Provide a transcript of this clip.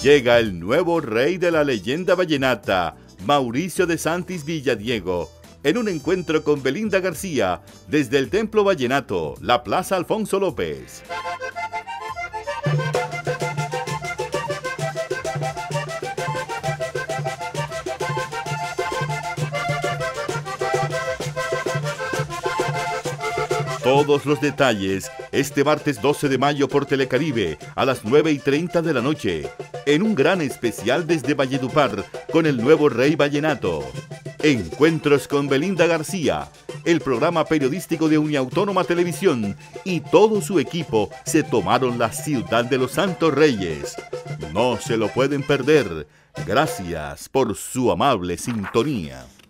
Llega el nuevo rey de la leyenda vallenata, Mauricio de Santis Villadiego, en un encuentro con Belinda García desde el Templo Vallenato, la Plaza Alfonso López. Todos los detalles este martes 12 de mayo por Telecaribe a las 9:30 de la noche, en un gran especial desde Valledupar con el nuevo Rey Vallenato. Encuentros con Belinda García, el programa periodístico de Uniautónoma Televisión y todo su equipo se tomaron la ciudad de los Santos Reyes. No se lo pueden perder. Gracias por su amable sintonía.